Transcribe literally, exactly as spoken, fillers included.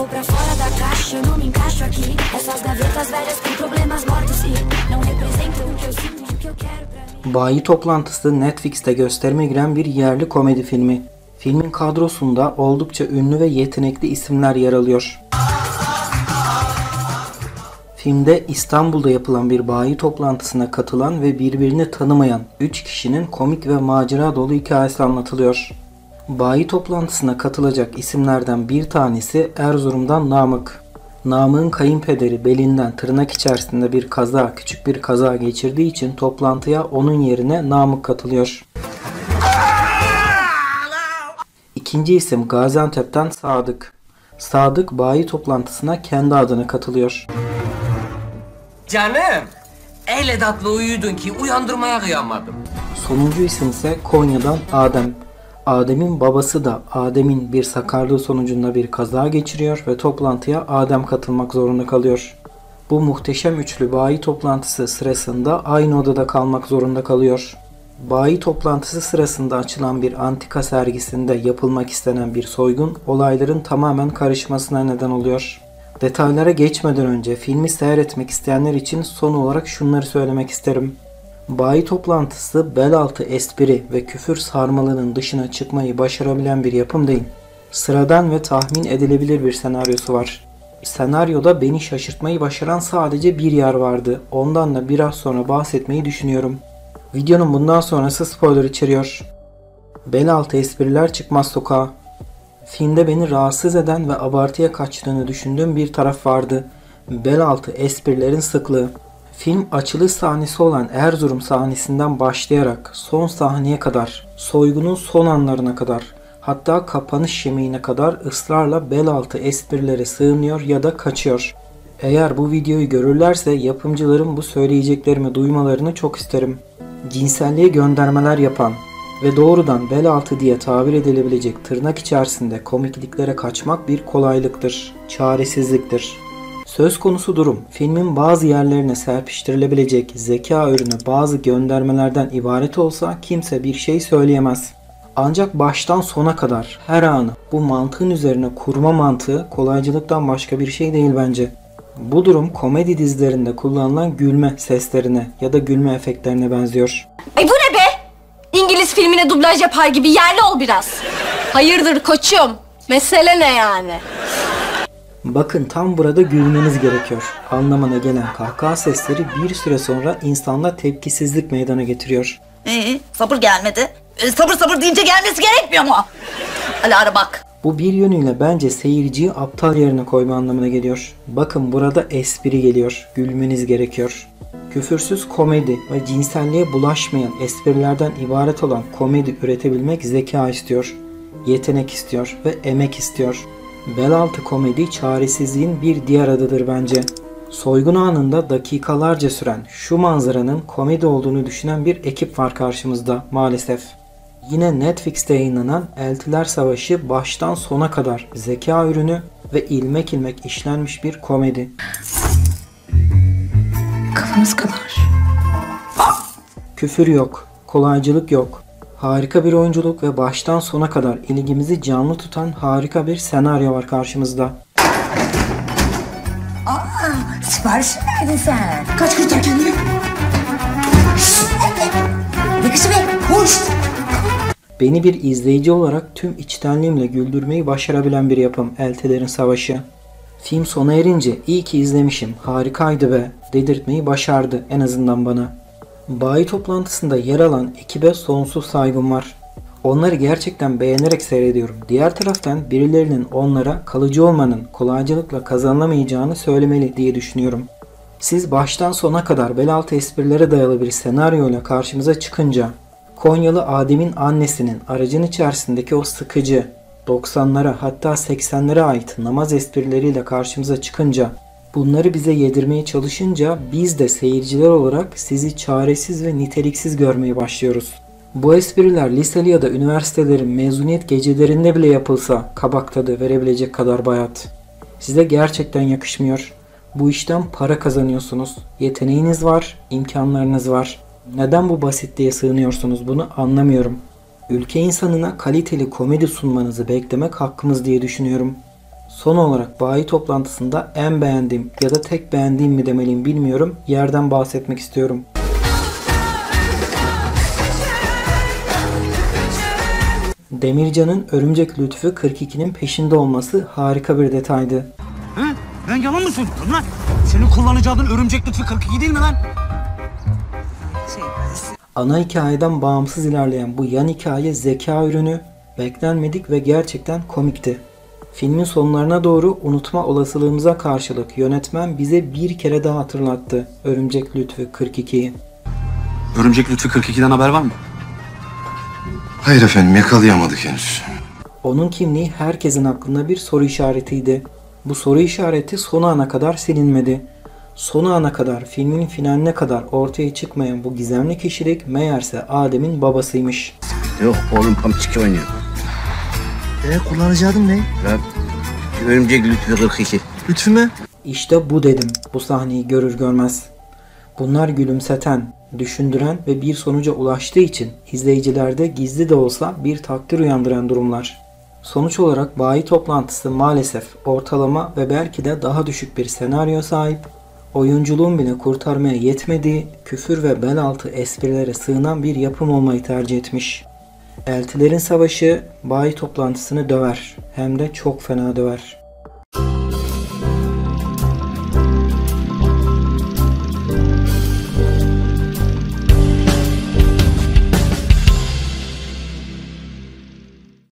vou pra fora da caixa, eu não me encaixo aqui. Essas gavetas velhas têm problemas mortos e não representam o que eu sinto e o que eu quero pra mim. Bayi Toplantısı Netflix'te gösterime giren bir yerli komedi filmi. Filmin kadrosunda oldukça ünlü ve yetenekli isimler yer alıyor. Filmde İstanbul'da yapılan bir bayi toplantısına katılan ve birbirini tanımayan üç kişinin komik ve macera dolu hikayesi anlatılıyor. Bayi toplantısına katılacak isimlerden bir tanesi Erzurum'dan Namık. Namık'ın kayınpederi belinden tırnak içerisinde bir kaza, küçük bir kaza geçirdiği için toplantıya onun yerine Namık katılıyor. İkinci isim Gaziantep'ten Sadık. Sadık bayi toplantısına kendi adına katılıyor. Canım, öyle tatlı uyudun ki uyandırmaya kıyamadım. Sonuncu isim ise Konya'dan Adem. Adem'in babası da Adem'in bir sakarlığı sonucunda bir kaza geçiriyor ve toplantıya Adem katılmak zorunda kalıyor. Bu muhteşem üçlü bayi toplantısı sırasında aynı odada kalmak zorunda kalıyor. Bayi toplantısı sırasında açılan bir antika sergisinde yapılmak istenen bir soygun olayların tamamen karışmasına neden oluyor. Detaylara geçmeden önce filmi seyretmek isteyenler için son olarak şunları söylemek isterim. Bayi toplantısı bel altı espri ve küfür sarmalının dışına çıkmayı başarabilen bir yapım değil. Sıradan ve tahmin edilebilir bir senaryosu var. Senaryoda beni şaşırtmayı başaran sadece bir yer vardı. Ondan da biraz sonra bahsetmeyi düşünüyorum. Videonun bundan sonrası spoiler içeriyor. Bel altı espriler çıkmaz sokağa. Filmde beni rahatsız eden ve abartıya kaçtığını düşündüğüm bir taraf vardı. Bel altı esprilerin sıklığı. Film açılış sahnesi olan Erzurum sahnesinden başlayarak son sahneye kadar, soygunun son anlarına kadar, hatta kapanış yemeğine kadar ısrarla bel altı esprilere sığınıyor ya da kaçıyor. Eğer bu videoyu görürlerse yapımcıların bu söyleyeceklerimi duymalarını çok isterim. Cinselliğe göndermeler yapan ve doğrudan bel altı diye tabir edilebilecek tırnak içerisinde komikliklere kaçmak bir kolaylıktır, çaresizliktir. Söz konusu durum, filmin bazı yerlerine serpiştirilebilecek zeka ürünü bazı göndermelerden ibaret olsa kimse bir şey söyleyemez. Ancak baştan sona kadar her anı bu mantığın üzerine kurma mantığı kolaycılıktan başka bir şey değil bence. Bu durum komedi dizilerinde kullanılan gülme seslerine ya da gülme efektlerine benziyor. E bu ne be? İngiliz filmine dublaj yapar gibi yerli ol biraz. Hayırdır koçum? Mesele ne yani? Bakın tam burada gülmeniz gerekiyor. Anlamına gelen kahkaha sesleri bir süre sonra insanda tepkisizlik meydana getiriyor. Ee, sabır gelmedi. Ee, sabır sabır deyince gelmesi gerekmiyor mu? Alara bak. Bu bir yönüyle bence seyirciyi aptal yerine koyma anlamına geliyor. Bakın burada espri geliyor. Gülmeniz gerekiyor. Küfürsüz komedi ve cinselliğe bulaşmayan esprilerden ibaret olan komedi üretebilmek zeka istiyor, yetenek istiyor ve emek istiyor. Bel altı komedi çaresizliğin bir diğer adıdır bence. Soygun anında dakikalarca süren şu manzaranın komedi olduğunu düşünen bir ekip var karşımızda maalesef. Yine Netflix'te yayınlanan Eltiler Savaşı baştan sona kadar zeka ürünü ve ilmek ilmek işlenmiş bir komedi. Kafamız kadar. Küfür yok, kolaycılık yok. Harika bir oyunculuk ve baştan sona kadar ilgimizi canlı tutan harika bir senaryo var karşımızda. Aa, sipariş mi verdin sen? Kaç kurtar kendini. Yakışı be, hoş. Beni bir izleyici olarak tüm içtenliğimle güldürmeyi başarabilen bir yapım Eltilerin Savaşı. Film sona erince iyi ki izlemişim, harikaydı be dedirtmeyi başardı en azından bana. Bayi toplantısında yer alan ekibe sonsuz saygım var. Onları gerçekten beğenerek seyrediyorum. Diğer taraftan birilerinin onlara kalıcı olmanın kolaycılıkla kazanılamayacağını söylemeli diye düşünüyorum. Siz baştan sona kadar bel altı esprilere dayalı bir senaryoyla karşımıza çıkınca, Konyalı Adem'in annesinin aracın içerisindeki o sıkıcı, doksanlara hatta seksenlere ait namaz esprileriyle karşımıza çıkınca, bunları bize yedirmeye çalışınca biz de seyirciler olarak sizi çaresiz ve niteliksiz görmeye başlıyoruz. Bu espriler liseli ya da üniversitelerin mezuniyet gecelerinde bile yapılsa kabak tadı verebilecek kadar bayat. Size gerçekten yakışmıyor. Bu işten para kazanıyorsunuz. Yeteneğiniz var, imkanlarınız var. Neden bu basitliğe sığınıyorsunuz bunu anlamıyorum. Ülke insanına kaliteli komedi sunmanızı beklemek hakkımız diye düşünüyorum. Son olarak bayi toplantısında en beğendiğim ya da tek beğendiğim mi demeliyim bilmiyorum, yerden bahsetmek istiyorum. Demircan'ın Örümcek Lütfü kırk ikinin peşinde olması harika bir detaydı. He? Ben yalan mı söylüyorum lan? Senin kullanıcı adın Örümcek Lütfü kırk iki değil mi lan? Ana hikayeden bağımsız ilerleyen bu yan hikaye zeka ürünü, beklenmedik ve gerçekten komikti. Filmin sonlarına doğru unutma olasılığımıza karşılık yönetmen bize bir kere daha hatırlattı Örümcek Lütfü kırk ikiyi. Örümcek Lütfü kırk ikiden haber var mı? Hayır efendim, yakalayamadık henüz. Onun kimliği herkesin aklında bir soru işaretiydi. Bu soru işareti son ana kadar silinmedi. Son ana kadar, filmin finaline kadar ortaya çıkmayan bu gizemli kişilik meğerse Adem'in babasıymış. Yok oğlum, pamçık oynuyor. Eee kullanıcı adın ne? Lan Örümcek Lütfü kırk iki. Lütfü mü? İşte bu dedim, bu sahneyi görür görmez. Bunlar gülümseten, düşündüren ve bir sonuca ulaştığı için izleyicilerde gizli de olsa bir takdir uyandıran durumlar. Sonuç olarak bayi toplantısı maalesef ortalama ve belki de daha düşük bir senaryo sahip, oyunculuğun bile kurtarmaya yetmediği, küfür ve bel altı esprilere sığınan bir yapım olmayı tercih etmiş. Eltilerin Savaşı bayi toplantısını döver, hem de çok fena döver.